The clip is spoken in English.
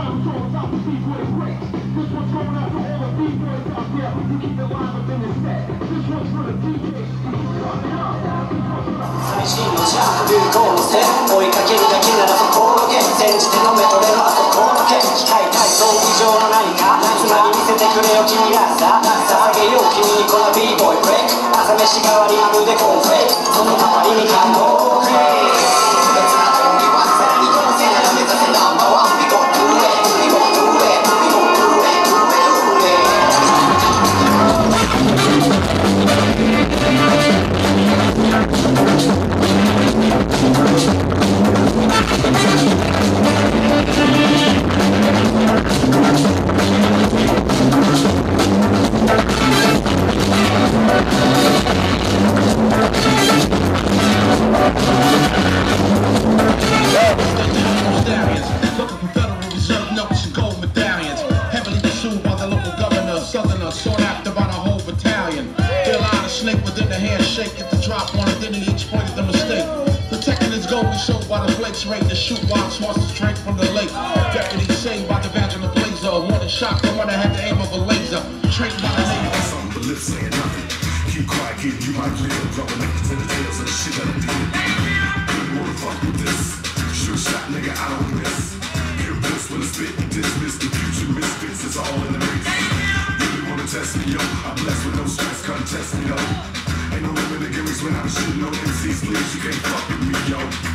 Time songs out the B-boy breaks. This one's going out to all the B-boys out there who keep it live up in the set. This one's for the DJs who keep coming up. This one's for the 最新のジャンル流行のせ追いかけるだけならそこのけ煎じて飲め俺のあそこのけ機械体操以上の何かつまり見せてくれよ君らさ捧げよう君にこの B-boy ブレイク朝飯代わりまるでコーンフレークその代わりに感動フレーク別な準備はさらにこのせなら目指せナンバーワン We go do it We go do it We go do it Do it Sought after by the whole battalion. Feel out a snake within the handshake. Get the drop on it, then he exploited the mistake. Protecting his gold is showed by the flakes ready to shoot wild horses straight from the lake. Deputy saved by the vaginal blazer. A warning shot from one that had the aim of a laser. Trained by the name of something but lips saying nothing. Keep quiet, kid, you might live. Dropping up to the tails of the shit that I'm doing. Couldn't wanna fuck with this. Sure shot, nigga, I don't miss. Pure bliss with a spit. Dismiss the future misfits. It's all in the mix. Test me, yo. I'm blessed with no stress, contest me, yo. Ain't no limit to gimmicks when I'm shooting on MCs, please. You can't fuck with me, yo.